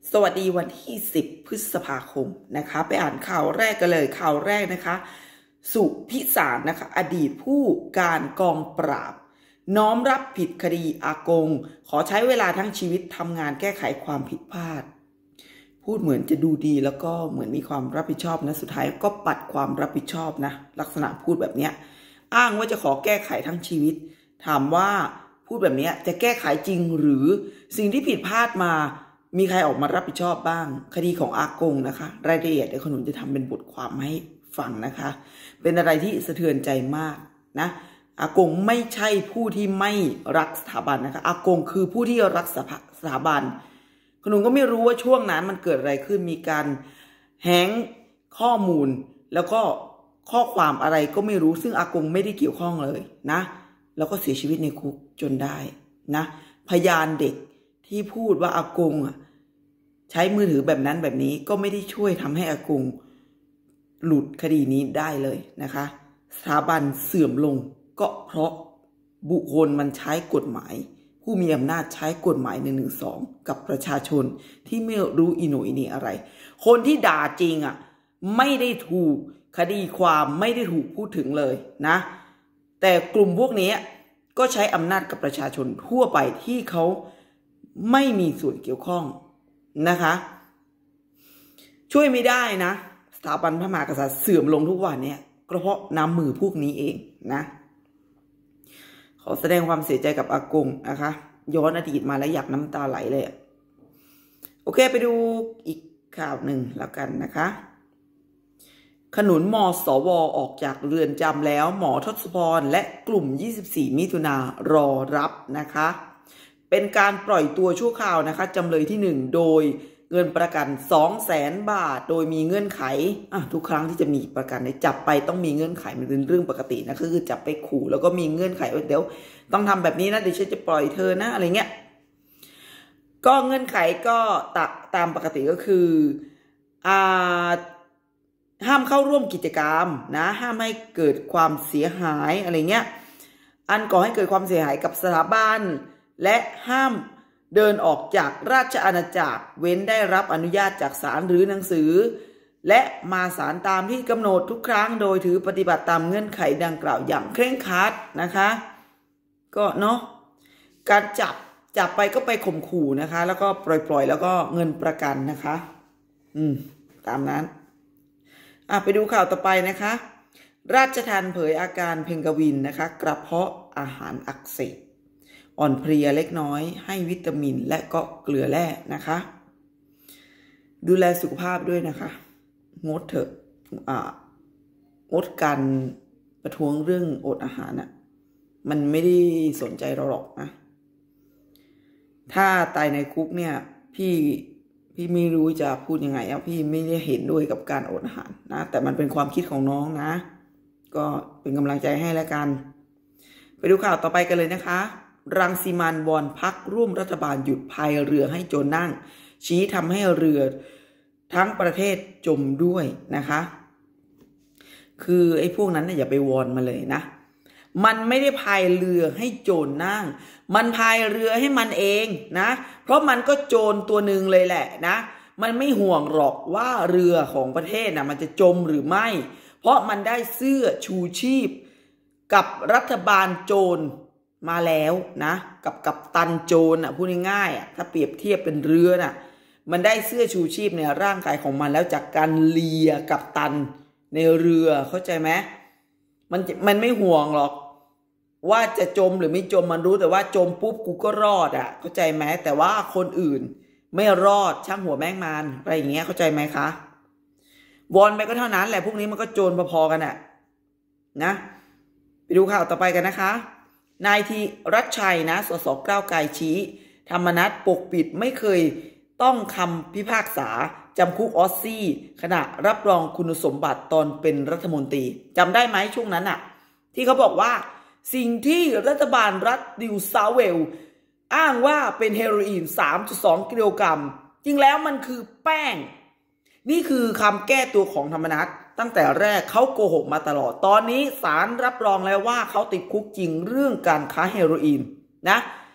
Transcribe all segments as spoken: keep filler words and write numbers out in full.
สวัสดีวันที่สิบพฤษภาคมนะคะไปอ่านข่าวแรกกันเลยข่าวแรกนะคะสุพิสารนะคะอดีตผู้การกองปราบน้อมรับผิดคดีอากงขอใช้เวลาทั้งชีวิตทำงานแก้ไขความผิดพลาดพูดเหมือนจะดูดีแล้วก็เหมือนมีความรับผิดชอบนะสุดท้ายก็ปัดความรับผิดชอบนะลักษณะพูดแบบนี้อ้างว่าจะขอแก้ไขทั้งชีวิตถามว่าพูดแบบนี้จะแก้ไขจริงหรือสิ่งที่ผิดพลาดมามีใครออกมารับผิดชอบบ้างคดีของอากงนะคะรายละเอียดเดี๋ยวขนุนจะทำเป็นบทความให้ฟังนะคะเป็นอะไรที่สะเทือนใจมากนะอากงไม่ใช่ผู้ที่ไม่รักสถาบันนะคะอากงคือผู้ที่รักสถาบันขนุนก็ไม่รู้ว่าช่วงนั้นมันเกิดอะไรขึ้นมีการแฮงข้อมูลแล้วก็ข้อความอะไรก็ไม่รู้ซึ่งอากงไม่ได้เกี่ยวข้องเลยนะแล้วก็เสียชีวิตในคุกจนได้นะพยานเด็กที่พูดว่าอากงอ่ะใช้มือถือแบบนั้นแบบนี้ก็ไม่ได้ช่วยทำให้อากงหลุดคดีนี้ได้เลยนะคะสถาบันเสื่อมลงก็เพราะบุคคลมันใช้กฎหมายผู้มีอำนาจใช้กฎหมายหนึ่งหนึ่งสองกับประชาชนที่ไม่รู้อิโหนอิเหน่อะไรคนที่ด่าจริงอ่ะไม่ได้ถูกคดีความไม่ได้ถูกพูดถึงเลยนะแต่กลุ่มพวกนี้ก็ใช้อำนาจกับประชาชนทั่วไปที่เขาไม่มีส่วนเกี่ยวข้องนะคะช่วยไม่ได้นะสถาบันพระมหากษัตริย์เสื่อมลงทุกวันเนี่ยก็เพราะน้ำมือพวกนี้เองนะขอแสดงความเสียใจกับอากงนะคะย้อนอดีตมาแล้วอยากน้ำตาไหลเลยโอเคไปดูอีกข่าวหนึ่งแล้วกันนะคะขนุนมสวออกจากเรือนจำแล้วหมอทศพรและกลุ่มยี่สิบสี่มิถุนารอรับนะคะเป็นการปล่อยตัวชั่วคราวนะคะจำเลยที่หนึ่งโดยเงินประกัน สองแสน บาทโดยมีเงื่อนไขอ่ะทุกครั้งที่จะมีประกันเนี่ยจับไปต้องมีเงื่อนไขมันเป็นเรื่องปกตินะคือจับไปขู่แล้วก็มีเงื่อนไขว่าเดี๋ยวต้องทำแบบนี้นะเดี๋ยวฉันจะปล่อยเธอนะอะไรเงี้ยก็เงื่อนไขก็ตตามปกติก็คืออ่าห้ามเข้าร่วมกิจกรรมนะห้ามให้เกิดความเสียหายอะไรเงี้ยอันก่อให้เกิดความเสียหายกับสถาบันและห้ามเดินออกจากราชอาณาจักรเว้นได้รับอนุญาตจากศาลหรือหนังสือและมาศาลตามที่กำหนดทุกครั้งโดยถือปฏิบัติตามเงื่อนไขดังกล่าวอย่างเคร่งครัดนะคะก็เนาะการจับจับไปก็ไปข่มขู่นะคะแล้วก็ปล่อยๆแล้วก็เงินประกันนะคะอืมตามนั้นอ่ะไปดูข่าวต่อไปนะคะราชทัณฑ์เผยอาการเพงกวินนะคะกระเพาะอาหารอักเสบอ่อนเพลียเล็กน้อยให้วิตามินและก็เกลือแร่นะคะดูแลสุขภาพด้วยนะคะงดเถอะอ่างดการประท้วงเรื่องอดอาหารน่ะมันไม่ได้สนใจเราหรอกนะถ้าตายในคุกเนี่ยพี่พี่ไม่รู้จะพูดยังไงอ่ะพี่ไม่ได้เห็นด้วยกับการอดอาหารนะแต่มันเป็นความคิดของน้องนะก็เป็นกำลังใจให้แล้วกันไปดูข่าวต่อไปกันเลยนะคะรังสิมันต์วอนพรรคร่วมรัฐบาลหยุดพายเรือให้โจรนั่งชี้ทำให้เรือทั้งประเทศจมด้วยนะคะคือไอ้พวกนั้นเนี่ยอย่าไปวอนมาเลยนะมันไม่ได้พายเรือให้โจรนั่งมันพายเรือให้มันเองนะเพราะมันก็โจรตัวหนึ่งเลยแหละนะมันไม่ห่วงหรอกว่าเรือของประเทศนะมันจะจมหรือไม่เพราะมันได้เสื้อชูชีพกับรัฐบาลโจรมาแล้วนะกับกัปตันโจรอ่ะพูดง่ายๆอ่ะถ้าเปรียบเทียบเป็นเรือน่ะมันได้เสื้อชูชีพในร่างกายของมันแล้วจากการเลียกัปตันในเรือเข้าใจไหมมันมันไม่ห่วงหรอกว่าจะจมหรือไม่จมมันรู้แต่ว่าจมปุ๊บกูก็รอดอ่ะเข้าใจไหมแต่ว่าคนอื่นไม่รอดช่างหัวแม่งมันอะไรอย่างเงี้ยเข้าใจไหมคะวอนไปก็เท่านั้นแหละพวกนี้มันก็โจรพอๆกันอ่ะนะไปดูข่าวต่อไปกันนะคะนายธีรัชชัยนะสสก้าวไกลชี้ธรรมนัสปกปิดไม่เคยต้องคำพิพากษาจำคุกออสซี่ขณะรับรองคุณสมบัติตอนเป็นรัฐมนตรีจำได้ไหมช่วงนั้นอะที่เขาบอกว่าสิ่งที่รัฐบาลรัฐนิวเซาท์เวลส์อ้างว่าเป็นเฮโรอีน สามจุดสอง กิโลกรัมจริงแล้วมันคือแป้งนี่คือคำแก้ตัวของธรรมนัสตั้งแต่แรกเขาโกหกมาตลอดตอนนี้ศาลรับรองแล้วว่าเขาติดคุกจริงเรื่องการค้าเฮโรอีนนะ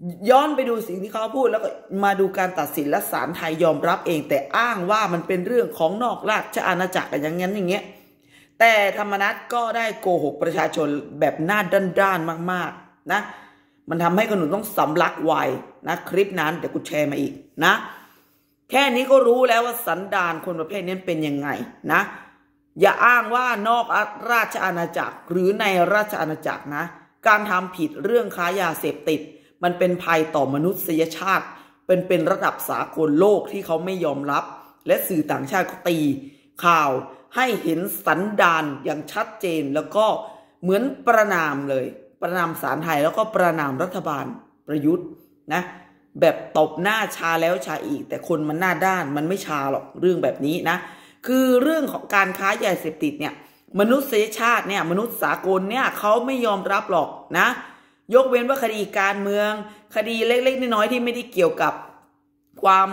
ย้อนไปดูสิ่งที่เขาพูดแล้วก็มาดูการตัดสินและศาลไทยยอมรับเองแต่อ้างว่ามันเป็นเรื่องของนอกราชอาณาจักรอย่างนั้นอย่างเงี้ยแต่ธรรมนัสก็ได้โกหกประชาชนแบบหน้าด้านๆมากๆนะมันทำให้คนหนุ่มต้องสำลักไวนะคลิปนั้นเดี๋ยวกูแชร์มาอีกนะแค่นี้ก็รู้แล้วว่าสันดานคนประเภทนี้เป็นยังไงนะอย่าอ้างว่านอกราชอาณาจักรหรือในราชอาณาจักรนะการทำผิดเรื่องค้ายาเสพติดมันเป็นภัยต่อมนุษยชาติเป็นเป็นระดับสากลโลกที่เขาไม่ยอมรับและสื่อต่างชาติก็ตีข่าวให้เห็นสันดานอย่างชัดเจนแล้วก็เหมือนประนามเลยประนามศาลไทยแล้วก็ประนามรัฐบาลประยุทธ์นะแบบตบหน้าชาแล้วชาอีกแต่คนมันหน้าด้านมันไม่ชาหรอกเรื่องแบบนี้นะคือเรื่องของการค้ายาเสพติดเนี่ยมนุษยชาติเนี่ยมนุษย์สากลเนี่ยเขาไม่ยอมรับหรอกนะยกเว้นว่าคดีการเมืองคดีเล็กๆน้อยๆที่ไม่ได้เกี่ยวกับความ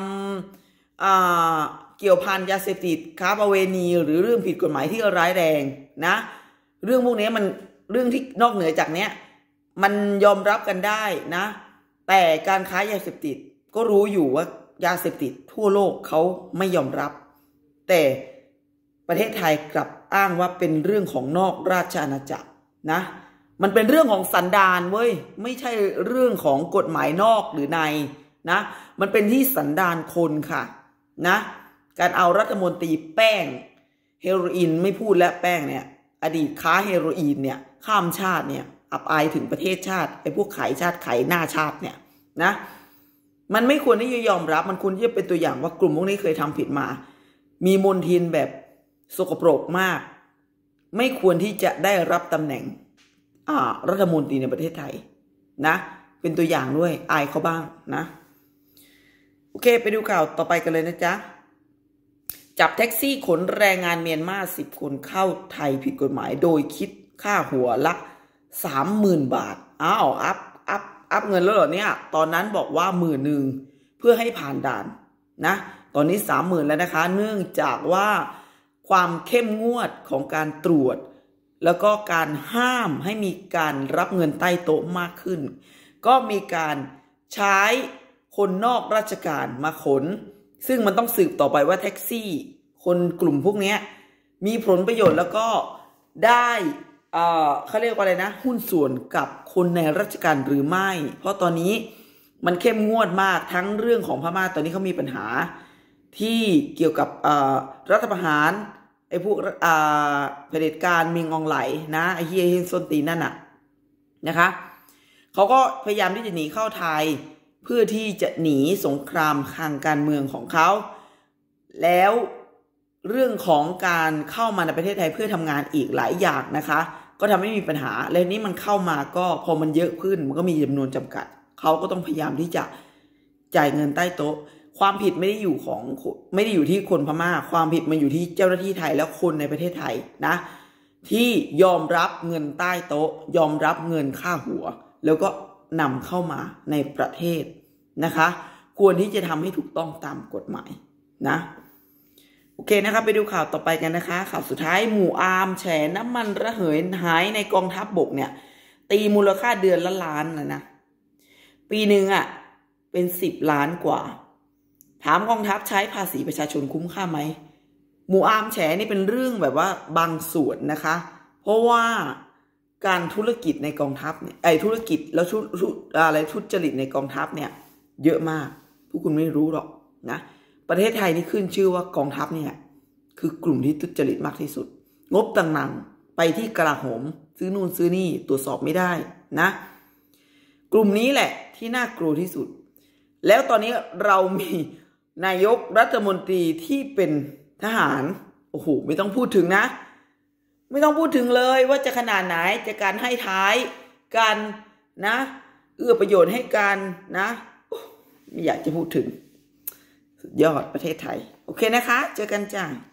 เกี่ยวพันยาเสพติดค้าประเวณีหรือเรื่องผิดกฎหมายที่ร้ายแรงนะเรื่องพวกนี้มันเรื่องที่นอกเหนือจากเนี้ยมันยอมรับกันได้นะแต่การค้ายาเสพติดก็รู้อยู่ว่ายาเสพติดทั่วโลกเขาไม่ยอมรับแต่ประเทศไทยกลับอ้างว่าเป็นเรื่องของนอกราชอาณาจักรนะมันเป็นเรื่องของสันดานเว้ยไม่ใช่เรื่องของกฎหมายนอกหรือในนะมันเป็นที่สันดานคนค่ะนะการเอารัฐมนตรีแป้งเฮโรอีนไม่พูดแล้วแป้งเนี่ยอดีตค้าเฮโรอีนเนี่ยข้ามชาติเนี่ยอับอายถึงประเทศชาติไอ้พวกขายชาติขายหน้าชาติเนี่ยนะมันไม่ควรที่จะยอมรับมันควรที่จะเป็นตัวอย่างว่ากลุ่มพวกนี้เคยทำผิดมามีมลทินแบบสกปรกมากไม่ควรที่จะได้รับตำแหน่งรัฐมนตรีในประเทศไทยนะเป็นตัวอย่างด้วยอายเขาบ้างนะโอเคไปดูข่าวต่อไปกันเลยนะจ๊ะจับแท็กซี่ขนแรงงานเมียนมาสิบคนเข้าไทยผิดกฎหมายโดยคิดค่าหัวละสามหมื่นบาทอ้าวอัพอัพอัพเงินแล้วเหรอเนี่ยตอนนั้นบอกว่าหมื่นหนึ่งเพื่อให้ผ่านด่านนะตอนนี้สามหมื่นแล้วนะคะเนื่องจากว่าความเข้มงวดของการตรวจแล้วก็การห้ามให้มีการรับเงินใต้โต๊ะมากขึ้นก็มีการใช้คนนอกราชการมาขนซึ่งมันต้องสืบต่อไปว่าแท็กซี่คนกลุ่มพวกนี้มีผลประโยชน์แล้วก็ได้เอ่อเขาเรียกว่าอะไรนะหุ้นส่วนกับคนในราชการหรือไม่เพราะตอนนี้มันเข้มงวดมากทั้งเรื่องของพม่าตอนนี้เขามีปัญหาที่เกี่ยวกับรัฐประหารไอ้พวกเผด็จการมิงอองไหลนะไอ้เฮียเฮงส้นตีนนั่นน่ะนะคะเขาก็พยายามที่จะหนีเข้าไทยเพื่อที่จะหนีสงครามทางการเมืองของเขาแล้วเรื่องของการเข้ามาในประเทศไทยเพื่อทำงานอีกหลายอย่างนะคะก็ทำให้มีปัญหาแล้วนี้มันเข้ามาก็พอมันเยอะขึ้นมันก็มีจำนวนจำกัดเขาก็ต้องพยายามที่จะจ่ายเงินใต้โต๊ะความผิดไม่ได้อยู่ของไม่ได้อยู่ที่คนพม่าความผิดมันอยู่ที่เจ้าหน้าที่ไทยและคนในประเทศไทยนะที่ยอมรับเงินใต้โต๊ะยอมรับเงินค่าหัวแล้วก็นำเข้ามาในประเทศนะคะควรที่จะทำให้ถูกต้องตามกฎหมายนะโอเคนะคะไปดูข่าวต่อไปกันนะคะข่าวสุดท้ายหมู่อาร์มแฉน้ำมันระเหยหายในกองทัพบกเนี่ยตีมูลค่าเดือนละล้านนะนะปีหนึ่งอ่ะเป็นสิบล้านกว่าถามกองทัพใช้ภาษีประชาชนคุ้มค่าไหมหมู่อาร์มแฉนี่เป็นเรื่องแบบว่าบางส่วนนะคะเพราะว่าการธุรกิจในกองทัพเนี่ยไอ้ธุรกิจแล้วชุดอะไรทุจริตในกองทัพเนี่ยเยอะมากพวกคุณไม่รู้หรอกนะประเทศไทยนี่ขึ้นชื่อว่ากองทัพเนี่ยคือกลุ่มที่ทุจริตมากที่สุดงบต่างๆไปที่กลาโหมซื้อนู่นซื้อนี่ตรวจสอบไม่ได้นะกลุ่มนี้แหละที่น่ากลัวที่สุดแล้วตอนนี้เรามีนายกรัฐมนตรีที่เป็นทหารโอ้โหไม่ต้องพูดถึงนะไม่ต้องพูดถึงเลยว่าจะขนาดไหนจะการให้ท้ายการนะเอื้อประโยชน์ให้กันนะไม่อยากจะพูดถึงสุดยอดประเทศไทยโอเคนะคะเจอกันจ้า